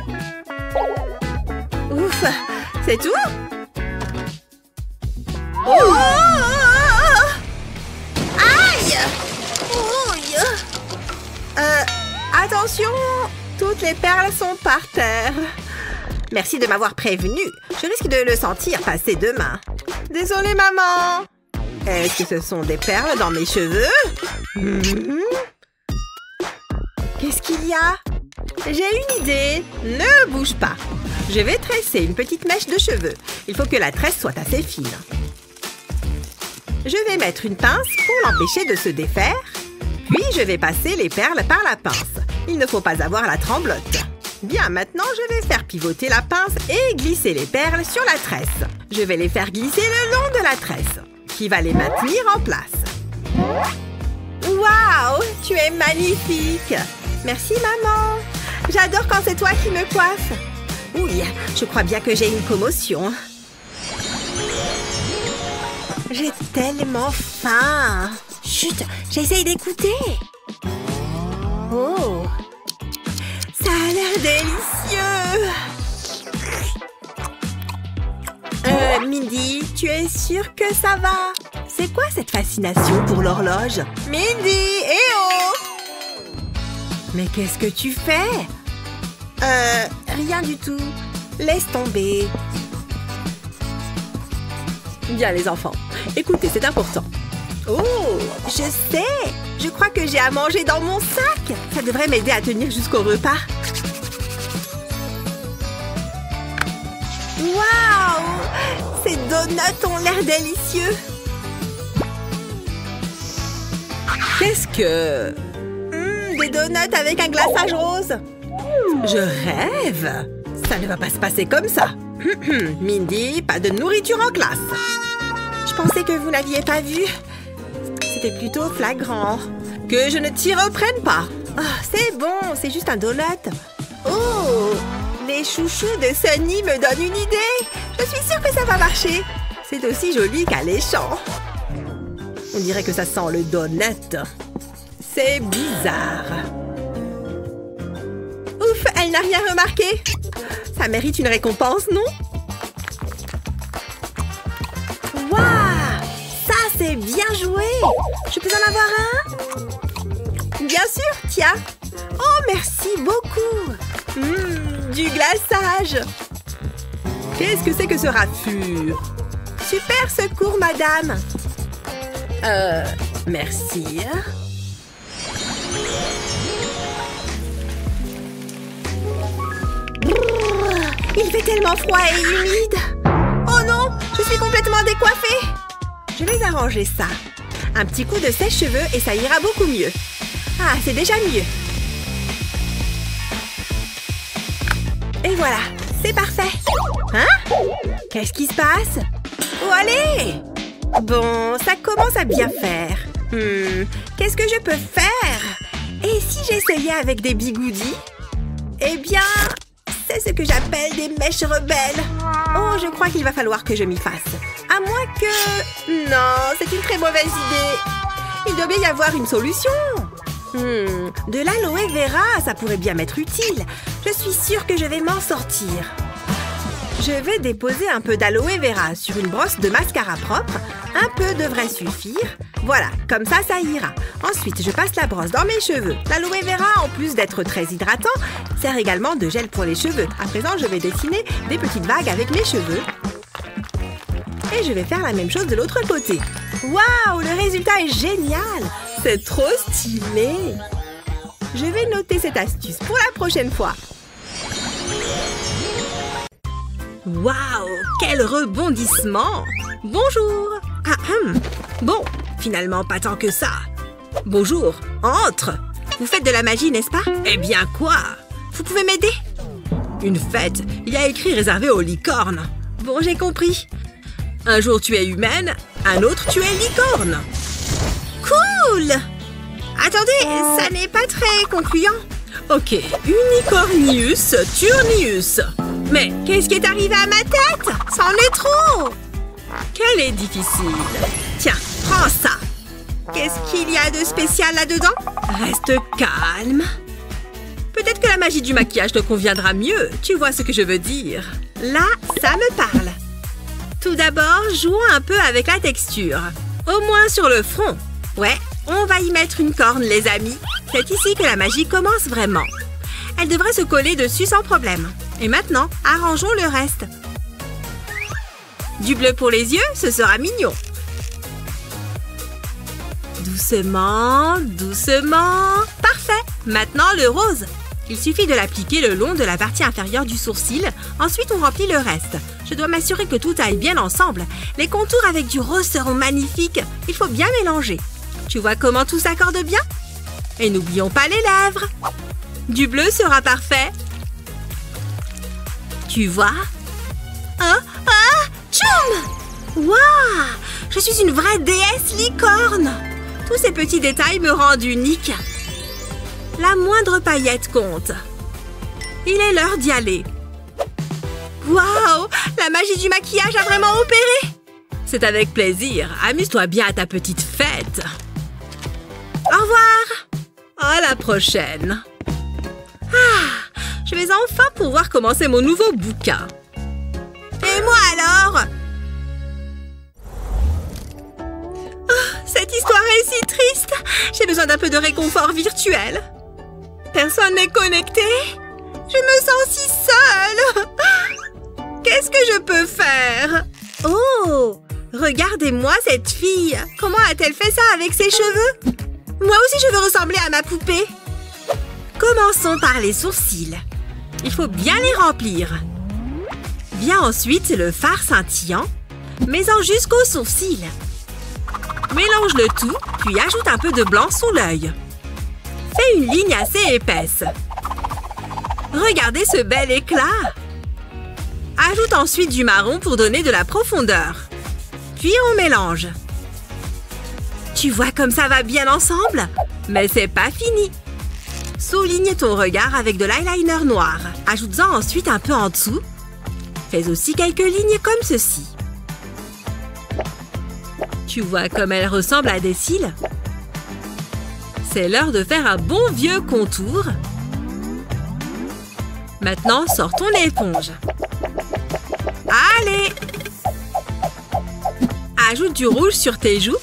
Ouf, c'est tout? Oh! Aïe! Ouille! Attention! Toutes les perles sont par terre. Merci de m'avoir prévenue. Je risque de le sentir passer demain. Désolée, maman. Est-ce que ce sont des perles dans mes cheveux? Qu'est-ce qu'il y a? J'ai une idée. Ne bouge pas. Je vais tresser une petite mèche de cheveux. Il faut que la tresse soit assez fine. Je vais mettre une pince pour l'empêcher de se défaire. Puis, je vais passer les perles par la pince. Il ne faut pas avoir la tremblote. Bien, maintenant, je vais faire pivoter la pince et glisser les perles sur la tresse. Je vais les faire glisser le long de la tresse, qui va les maintenir en place. Waouh! Tu es magnifique! Merci, maman! J'adore quand c'est toi qui me coiffe. Oui, je crois bien que j'ai une commotion. J'ai tellement faim. Chut, j'essaye d'écouter. Oh, ça a l'air délicieux. Mindy, tu es sûre que ça va? C'est quoi cette fascination pour l'horloge? Mindy, eh oh! Mais qu'est-ce que tu fais? Rien du tout. Laisse tomber. Bien les enfants, écoutez, c'est important. Oh, je sais! Je crois que j'ai à manger dans mon sac. Ça devrait m'aider à tenir jusqu'au repas. Waouh! Ces donuts ont l'air délicieux. Qu'est-ce que... Des donuts avec un glaçage rose. Je rêve! Ça ne va pas se passer comme ça. Mindy, pas de nourriture en classe. Je pensais que vous n'aviez pas vu. C'était plutôt flagrant. Que je ne t'y reprenne pas. Oh, c'est bon, c'est juste un donut. Oh, les chouchous de Sunny me donnent une idée. Je suis sûre que ça va marcher. C'est aussi joli qu'alléchant. On dirait que ça sent le donut. C'est bizarre. Ouf, elle n'a rien remarqué. Ça mérite une récompense, non? Waouh! Ça, c'est bien joué! Je peux en avoir un? Bien sûr, tiens! Oh, merci beaucoup! Du glaçage! Qu'est-ce que c'est que ce raffure? Super secours, madame! Merci. Il fait tellement froid et humide. Oh non, je suis complètement décoiffée. Je vais arranger ça. Un petit coup de sèche-cheveux et ça ira beaucoup mieux. Ah, c'est déjà mieux. Et voilà, c'est parfait. Hein? Qu'est-ce qui se passe? Oh, allez! Bon, ça commence à bien faire. Qu'est-ce que je peux faire? Et si j'essayais avec des bigoudis? Eh bien... c'est ce que j'appelle des mèches rebelles. Oh, je crois qu'il va falloir que je m'y fasse. À moins que... non, c'est une très mauvaise idée. Il doit bien y avoir une solution. De l'aloe vera, ça pourrait bien m'être utile. Je suis sûre que je vais m'en sortir. Je vais déposer un peu d'aloe vera sur une brosse de mascara propre. Un peu devrait suffire. Voilà, comme ça, ça ira. Ensuite, je passe la brosse dans mes cheveux. L'aloe vera, en plus d'être très hydratant, sert également de gel pour les cheveux. À présent, je vais dessiner des petites vagues avec mes cheveux. Et je vais faire la même chose de l'autre côté. Waouh, le résultat est génial! C'est trop stylé! Je vais noter cette astuce pour la prochaine fois. Waouh, quel rebondissement! Bonjour! Bon, finalement pas tant que ça. Bonjour, entre! Vous faites de la magie, n'est-ce pas? Eh bien quoi? Vous pouvez m'aider? Une fête, il y a écrit réservé aux licornes. Bon, j'ai compris. Un jour tu es humaine, un autre tu es licorne. Cool! Attendez, ça n'est pas très concluant. Ok, Unicornius Turnius. Mais qu'est-ce qui est arrivé à ma tête? C'en est trop! Qu'elle est difficile. Tiens, prends ça. Qu'est-ce qu'il y a de spécial là-dedans? Reste calme. Peut-être que la magie du maquillage te conviendra mieux. Tu vois ce que je veux dire. Là, ça me parle. Tout d'abord, jouons un peu avec la texture. Au moins sur le front. Ouais, on va y mettre une corne, les amis. C'est ici que la magie commence vraiment. Elle devrait se coller dessus sans problème. Et maintenant, arrangeons le reste. Du bleu pour les yeux, ce sera mignon. Doucement, doucement. Parfait. Maintenant, le rose. Il suffit de l'appliquer le long de la partie inférieure du sourcil. Ensuite, on remplit le reste. Je dois m'assurer que tout aille bien ensemble. Les contours avec du rose seront magnifiques. Il faut bien mélanger. Tu vois comment tout s'accorde bien? Et n'oublions pas les lèvres. Du bleu sera parfait. Tu vois? Tchoum! Waouh! Je suis une vraie déesse licorne! Tous ces petits détails me rendent unique. La moindre paillette compte. Il est l'heure d'y aller. Waouh! La magie du maquillage a vraiment opéré! C'est avec plaisir. Amuse-toi bien à ta petite fête. Au revoir! À la prochaine. Je vais enfin pouvoir commencer mon nouveau bouquin. Et moi alors? Oh, cette histoire est si triste. J'ai besoin d'un peu de réconfort virtuel. Personne n'est connecté. Je me sens si seule. Qu'est-ce que je peux faire? Oh, regardez-moi cette fille. Comment a-t-elle fait ça avec ses cheveux? Moi aussi, je veux ressembler à ma poupée. Commençons par les sourcils. Il faut bien les remplir. Viens ensuite le fard scintillant, mets-en jusqu'aux sourcils. Mélange le tout, puis ajoute un peu de blanc sous l'œil. Fais une ligne assez épaisse. Regardez ce bel éclat. Ajoute ensuite du marron pour donner de la profondeur. Puis on mélange. Tu vois comme ça va bien ensemble? Mais c'est pas fini. Souligne ton regard avec de l'eyeliner noir. Ajoute-en ensuite un peu en dessous. Fais aussi quelques lignes comme ceci. Tu vois comme elle ressemble à des cils? C'est l'heure de faire un bon vieux contour. Maintenant, sors ton éponge. Allez! Ajoute du rouge sur tes joues.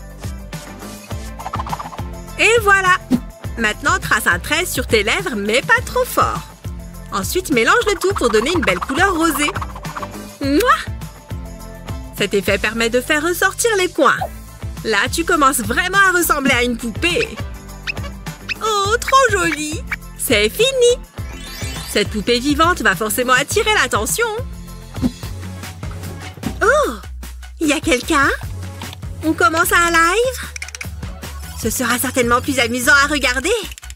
Et voilà! Maintenant, trace un trait sur tes lèvres, mais pas trop fort. Ensuite, mélange le tout pour donner une belle couleur rosée. Mouah! Cet effet permet de faire ressortir les coins. Là, tu commences vraiment à ressembler à une poupée. Oh, trop jolie! C'est fini! Cette poupée vivante va forcément attirer l'attention. Oh! Il y a quelqu'un? On commence un live? Ce sera certainement plus amusant à regarder.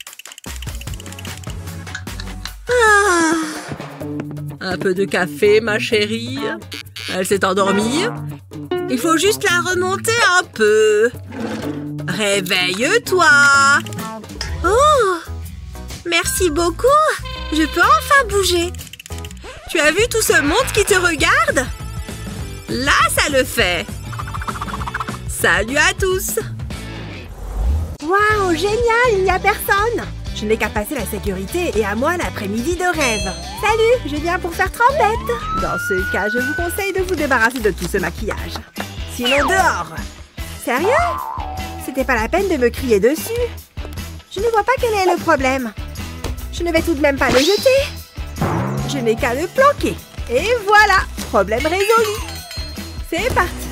Ah. Un peu de café, ma chérie. Elle s'est endormie. Il faut juste la remonter un peu. Réveille-toi. Oh! Merci beaucoup. Je peux enfin bouger. Tu as vu tout ce monde qui te regarde? Là, ça le fait. Salut à tous. Waouh, génial, il n'y a personne. Je n'ai qu'à passer la sécurité et à moi l'après-midi de rêve. Salut, je viens pour faire trempette. Dans ce cas, je vous conseille de vous débarrasser de tout ce maquillage. Sinon, dehors. Sérieux? C'était pas la peine de me crier dessus. Je ne vois pas quel est le problème. Je ne vais tout de même pas le jeter. Je n'ai qu'à le planquer. Et voilà, problème résolu. C'est parti.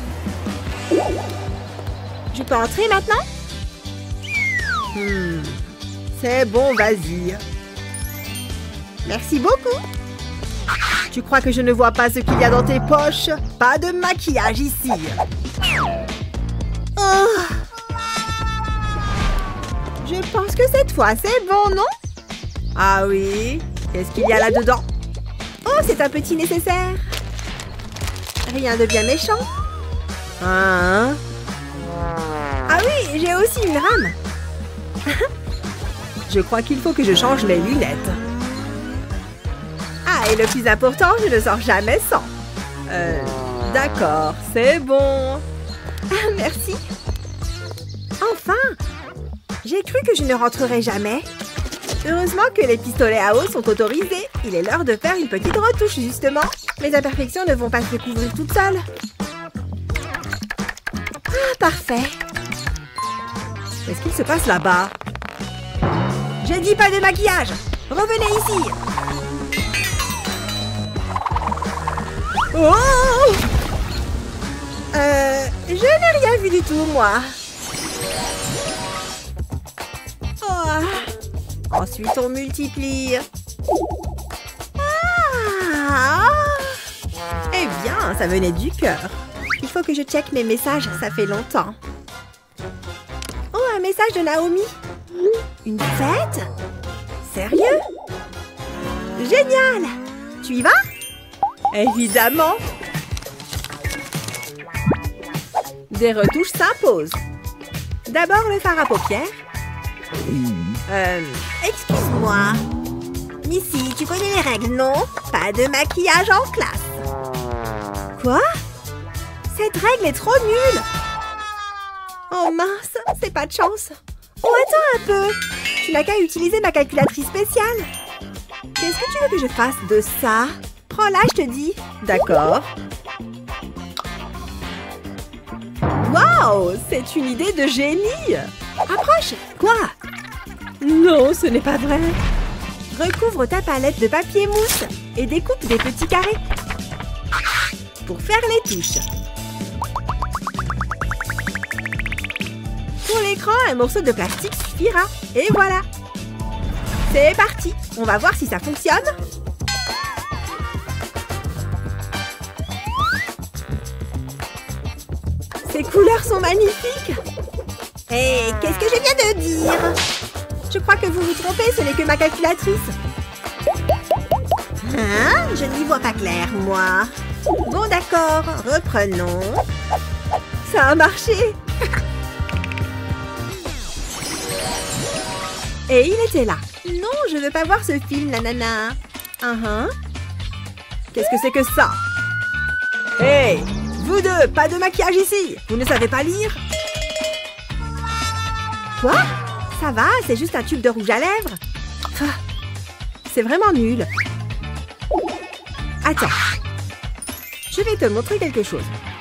Je peux entrer maintenant? C'est bon, vas-y. Merci beaucoup. Tu crois que je ne vois pas ce qu'il y a dans tes poches? Pas de maquillage ici. Oh. Je pense que cette fois, c'est bon, non? Ah oui? Qu'est-ce qu'il y a là-dedans? Oh, c'est un petit nécessaire. Rien de bien méchant. Hein? Ah oui, j'ai aussi une rame. Je crois qu'il faut que je change mes lunettes. Ah, et le plus important, je ne sors jamais sans. D'accord, c'est bon. Merci. Enfin! J'ai cru que je ne rentrerais jamais. Heureusement que les pistolets à eau sont autorisés. Il est l'heure de faire une petite retouche, justement. Mes imperfections ne vont pas se découvrir toutes seules. Ah, parfait. Qu'est-ce qu'il se passe là-bas? J'ai dit pas de maquillage! Revenez ici! Oh! Je n'ai rien vu du tout, moi. Oh. Ensuite, on multiplie. Ah! Eh bien, ça venait du cœur. Il faut que je check mes messages, ça fait longtemps. Oh, un message de Naomi. Une fête? Sérieux? Génial! Tu y vas? Évidemment! Des retouches s'imposent. D'abord le fard à paupières. Excuse-moi. Missy, tu connais les règles, non? Pas de maquillage en classe. Quoi? Cette règle est trop nulle. Oh mince, c'est pas de chance. Oh, attends un peu. Tu n'as qu'à utiliser ma calculatrice spéciale. Qu'est-ce que tu veux que je fasse de ça? Prends-la, je te dis. D'accord. Waouh, c'est une idée de génie. Approche. Quoi? Non, ce n'est pas vrai. Recouvre ta palette de papier mousse et découpe des petits carrés pour faire les touches. Pour l'écran, un morceau de plastique suffira. Et voilà. C'est parti. On va voir si ça fonctionne. Ces couleurs sont magnifiques. Hé, qu'est-ce que je viens de dire? Je crois que vous vous trompez, ce n'est que ma calculatrice. Hein? Je n'y vois pas clair, moi. Bon, d'accord, reprenons. Ça a marché. Et il était là. Non, je veux pas voir ce film, nanana. Qu'est-ce que c'est que ça? Hey, vous deux, pas de maquillage ici. Vous ne savez pas lire? Quoi? Ça va, c'est juste un tube de rouge à lèvres. C'est vraiment nul. Attends. Je vais te montrer quelque chose.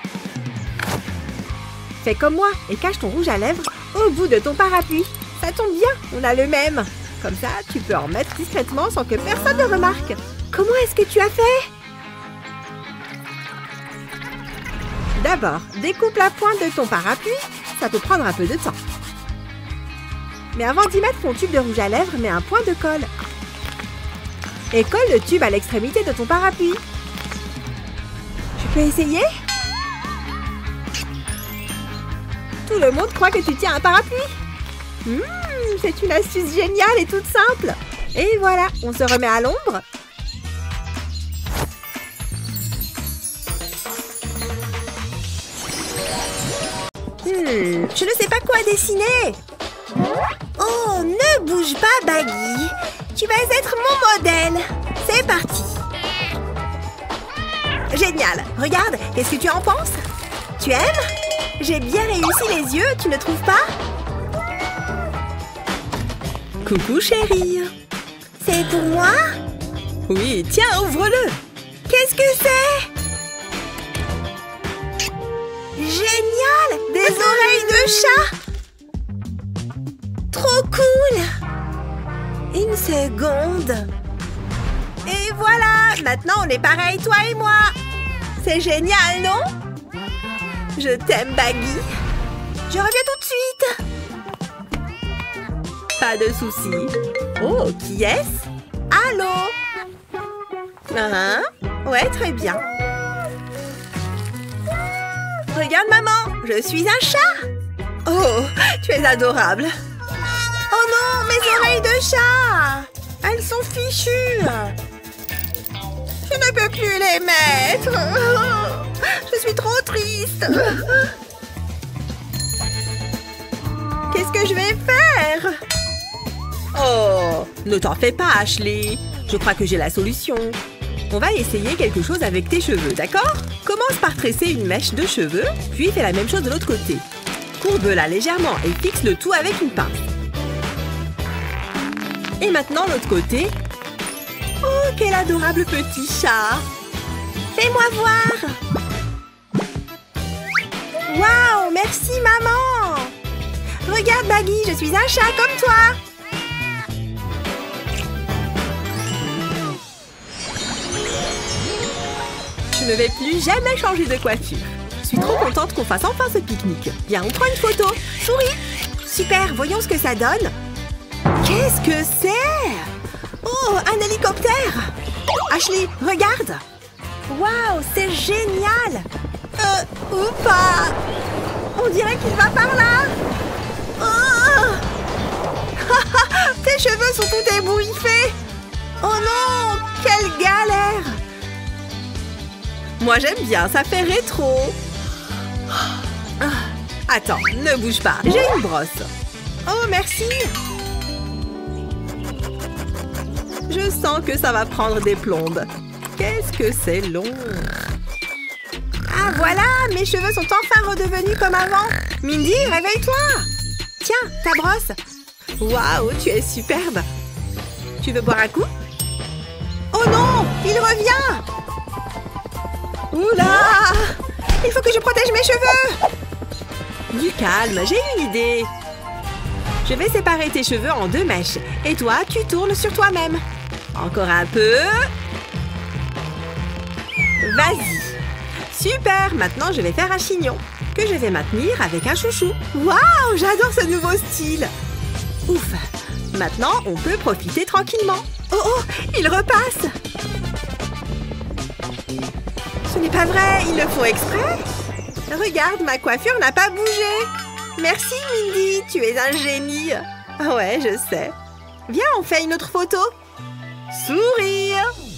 Fais comme moi et cache ton rouge à lèvres au bout de ton parapluie. Ça tombe bien, on a le même. Comme ça, tu peux en mettre discrètement sans que personne ne remarque. Comment est-ce que tu as fait? D'abord, découpe la pointe de ton parapluie. Ça peut prendre un peu de temps. Mais avant d'y mettre ton tube de rouge à lèvres, mets un point de colle. Et colle le tube à l'extrémité de ton parapluie. Tu peux essayer? Tout le monde croit que tu tiens un parapluie. C'est une astuce géniale et toute simple. Et voilà, on se remet à l'ombre. Je ne sais pas quoi dessiner. Oh, ne bouge pas, Baggy. Tu vas être mon modèle. C'est parti. Génial. Regarde, qu'est-ce que tu en penses? Tu aimes? J'ai bien réussi les yeux, tu ne trouves pas? Coucou, chérie. C'est pour moi? Oui, tiens, ouvre-le. Qu'est-ce que c'est? Génial! Des oreilles de chat! Trop cool! Une seconde. Et voilà! Maintenant, on est pareil, toi et moi. C'est génial, non? Je t'aime, Baggy. Je reviens tout de suite. Pas de soucis. Oh, qui est-ce? Allô? Ouais, très bien. Regarde, maman, je suis un chat. Oh, tu es adorable. Oh non, mes oreilles de chat. Elles sont fichues. Je ne peux plus les mettre. Je suis trop triste. Qu'est-ce que je vais faire? Oh, ne t'en fais pas, Ashley. Je crois que j'ai la solution. On va essayer quelque chose avec tes cheveux, d'accord? Commence par tresser une mèche de cheveux, puis fais la même chose de l'autre côté. Courbe-la légèrement et fixe le tout avec une pince. Et maintenant, l'autre côté. Oh, quel adorable petit chat! Fais-moi voir! Waouh, merci maman! Regarde, Baggy, je suis un chat comme toi! Je ne vais plus jamais changer de coiffure. Je suis trop contente qu'on fasse enfin ce pique-nique. Viens, on prend une photo. Souris! Super, voyons ce que ça donne. Qu'est-ce que c'est? Oh, un hélicoptère! Ashley, regarde! Waouh, c'est génial! Ou pas! On dirait qu'il va par là! Oh! Tes cheveux sont tout ébouriffés! Oh non! Quelle galère! Moi, j'aime bien, ça fait rétro. Attends, ne bouge pas, j'ai une brosse. Oh, merci. Je sens que ça va prendre des plombes. Qu'est-ce que c'est long. Ah, voilà, mes cheveux sont enfin redevenus comme avant. Mindy, réveille-toi. Tiens, ta brosse. Waouh, tu es superbe. Tu veux boire un coup? Oh non, il revient. Oula! Il faut que je protège mes cheveux! Du calme, j'ai une idée. Je vais séparer tes cheveux en 2 mèches. Et toi, tu tournes sur toi-même. Encore un peu. Vas-y. Super, maintenant je vais faire un chignon que je vais maintenir avec un chouchou. Waouh, j'adore ce nouveau style. Ouf, maintenant on peut profiter tranquillement. Oh oh, il repasse. Ce n'est pas vrai, ils le font exprès. Regarde, ma coiffure n'a pas bougé. Merci Mindy, tu es un génie. Ouais, je sais. Viens, on fait une autre photo. Sourire.